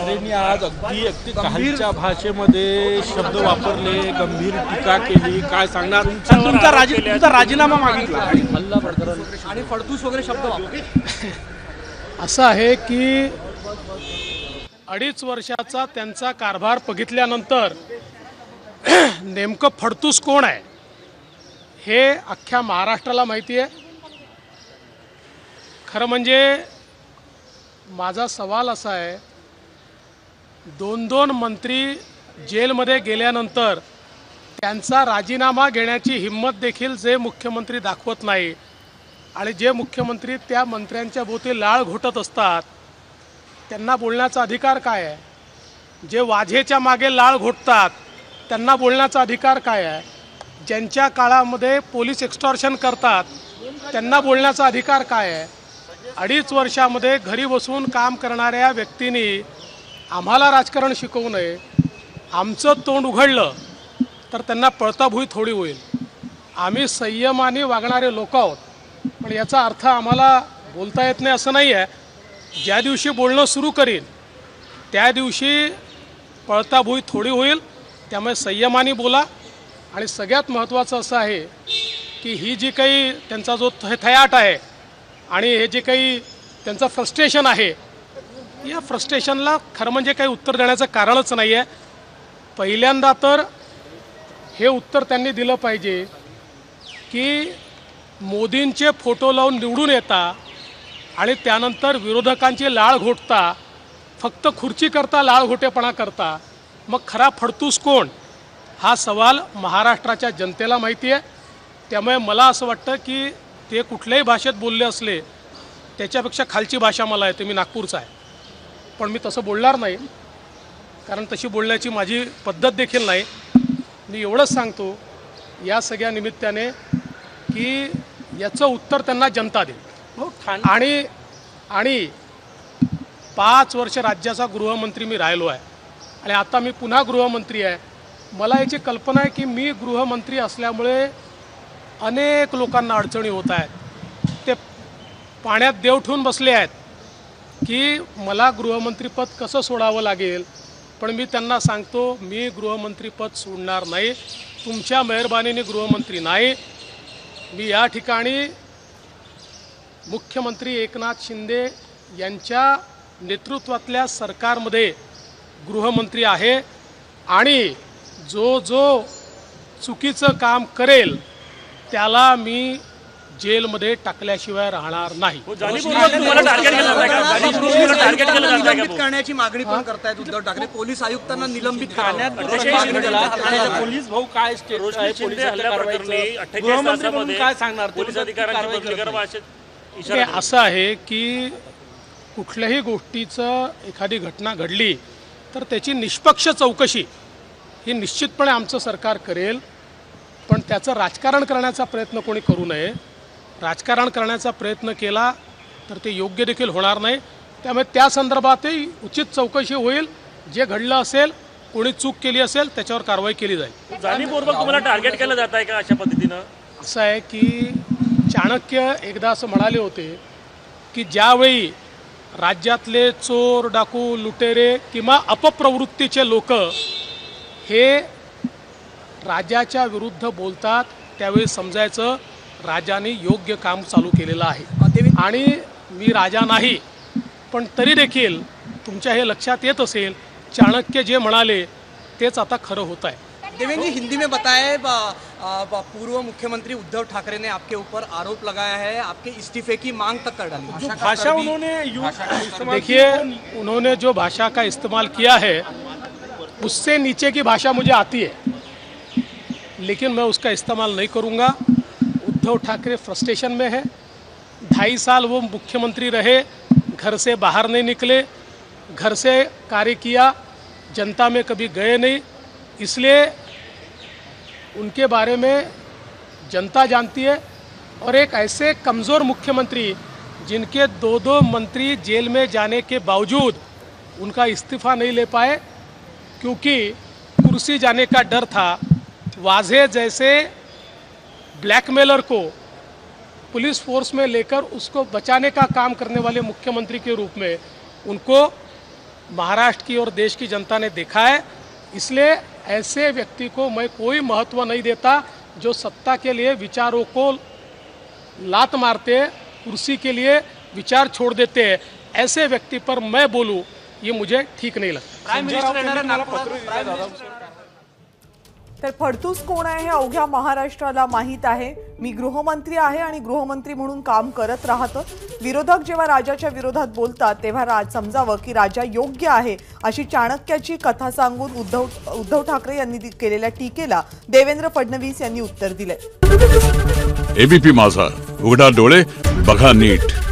ठाकरेंनी आज अगदी काहीच्या भाषेमध्ये शब्द वापरले, गंभीर टीका केली. काय सांगणार? तुमचा राजीनामा मागितला आणि फडतूस वगैरे शब्द वापरले. असं आहे की 2.5 वर्षाचा त्यांचा कारभार बघितल्यानंतर नेमकं फडतूस कोण आहे हे अख्ख्या महाराष्ट्राला माहिती आहे. खरं म्हणजे माझा सवाल असा आहे, 2 मंत्री जेलमध्ये गेल्यानंतर त्यांचा राजीनामा घेण्याची हिंमत देखील जे मुख्यमंत्री दाखवत नाही आणि जे मुख्यमंत्री त्या मंत्र्यांच्या भोवती लाळ घोटत असतात त्यांना बोलण्याचा अधिकार काय आहे? जे वाझेच्या मागे लाळ घोटतात त्यांना बोलण्याचा अधिकार काय आहे? ज्यांच्या काळामध्ये पोलीस एक्स्टॉर्शन करतात त्यांना बोलण्याचा अधिकार काय आहे? 2.5 वर्षामध्ये घरी बसून काम करणाऱ्या व्यक्तींनी आम्हाला राजकारण शिकवू नये. आमचं तोंड उघडलं तर त्यांना पळताभुई थोडी होईल. आम्ही संयमाने वागणारे लोक आहोत, पण याचा अर्थ आम्हाला बोलता येत नाही असं नाही आहे. ज्या दिवशी बोलणं सुरू करीन त्या दिवशी पळताभुई थोडी होईल. त्यामुळे संयमाने बोला. आणि सगळ्यात महत्त्वाचं असं आहे की ही जी काही त्यांचा जो थयाट आहे आणि हे जे काही त्यांचं फ्रस्ट्रेशन आहे, या फ्रस्ट्रेशनला खरं म्हणजे काही उत्तर देण्याचं कारणच नाही आहे. पहिल्यांदा तर हे उत्तर त्यांनी दिलं पाहिजे की मोदींचे फोटो लावून निवडून येता आणि त्यानंतर विरोधकांची लाळ घोटता, फक्त खुर्चीकरता लाळ घोटेपणा करता, मग खरा फडतूस कोण? हा सवाल महाराष्ट्राच्या जनतेला माहिती आहे. त्यामुळे मला असं वाटतं की ते कुठल्याही भाषेत बोलले असले त्याच्यापेक्षा खालची भाषा मला येते. मी नागपूरचा आहे, पण मी तसं बोलणार नाही, कारण तशी बोलण्याची माझी पद्धत देखील नाही. मी एवढंच सांगतो या सगळ्या निमित्ताने की याचं उत्तर त्यांना जनता देईल. आणि 5 वर्ष राज्याचा गृहमंत्री मी राहिलो आहे आणि आता मी पुन्हा गृहमंत्री आहे. मला याची कल्पना आहे की मी गृहमंत्री असल्यामुळे अनेक लोकांना अडचणी होत आहेत. ते पाण्यात देव ठेवून बसले आहेत की मला गृहमंत्रीपद कसं सोडावं लागेल. पण मी त्यांना सांगतो, मी गृहमंत्रीपद सोडणार नाही. तुमच्या मेहरबानीने गृहमंत्री नाही. मी या ठिकाणी मुख्यमंत्री एकनाथ शिंदे यांच्या नेतृत्वातल्या सरकारमध्ये गृहमंत्री आहे आणि जो चुकीचं काम करेल त्याला मी जेलमध्ये टाकल्याशिवाय राहणार नाही. निलंबित करण्याची मागणी पण करतायत उद्धव ठाकरे. पोलीस आयुक्तांना निलंबित करण्यात पोलीस भाऊ काय काय सांगणार? असं आहे की कुठल्याही गोष्टीचं एखादी घटना घडली तर त्याची निष्पक्ष चौकशी ही निश्चितपणे आमचं सरकार करेल. पण त्याचं राजकारण करण्याचा प्रयत्न कोणी करू नये. राजकारण करण्याचा प्रयत्न केला तर ते योग्य देखील होणार नाही. त्यामुळे त्या संदर्भातही उचित चौकशी होईल. जे घडलं असेल, कोणी चूक केली असेल त्याच्यावर कारवाई केली जाईल. जाणीवपूर्वक तुम्हाला टार्गेट केलं जात आहे का अशा पद्धतीनं? असं आहे की चाणक्य एकदा असं म्हणाले होते की ज्यावेळी राज्यातले चोर, डाकू, लुटेरे किंवा अपप्रवृत्तीचे लोक हे राजाच्या विरुद्ध बोलतात त्यावेळी समजायचं राजाने योग्य काम चालू केलेलं आहे. आणि मी राजा नाही, पण तरी देखील तुमच्या हे लक्षात येत असेल चाणक्य जे म्हणाले तेच आता खरं होत आहे. देवेंद्र जी, हिंदी में बताए पूर्व मुख्यमंत्री उद्धव ठाकरे ने आपके ऊपर आरोप लगाया है, आपके इस्तीफे की मांग तक कर डाली. जो भाषा देखिए, उन्होंने जो भाषा का इस्तेमाल किया है उससे नीचे की भाषा मुझे आती है, लेकिन मैं उसका इस्तेमाल नहीं करूँगा. उद्धव ठाकरे फ्रस्ट्रेशन में है. 2.5 साल वो मुख्यमंत्री रहे, घर से बाहर नहीं निकले, घर से कार्य किया, जनता में कभी गए नहीं. इसलिए उनके बारे में जनता जानती है. और एक ऐसे कमज़ोर मुख्यमंत्री जिनके 2 मंत्री जेल में जाने के बावजूद उनका इस्तीफ़ा नहीं ले पाए क्योंकि कुर्सी जाने का डर था. वाजे जैसे ब्लैकमेलर को पुलिस फोर्स में लेकर उसको बचाने का काम करने वाले मुख्यमंत्री के रूप में उनको महाराष्ट्र की और देश की जनता ने देखा है। इसलिए ऐसे व्यक्ति को मैं कोई महत्व नहीं देता जो सत्ता के लिए विचारों को लात मारते, कुर्सी के लिए विचार छोड़ देते हैं। ऐसे व्यक्ति पर मैं बोलूं ये मुझे ठीक नाही लागत। तर फडतूस कोण आहे हे अवघ्या महाराष्ट्राला माहीत आहे। मी गृहमंत्री आहे आणि गृहमंत्री म्हणून काम करत राहतो। विरोधक जेव्हा राजाच्या विरोधात बोलतात तेव्हा राज समजावं की राजा योग्य आहे अशी चाणक्याची कथा सांगून उद्धव ठाकरे यांनी केलेल्या टीकेला देवेंद्र फडणवीस यांनी उत्तर दिले। एबीपी माझा, उघडा डोळे बघा नीट।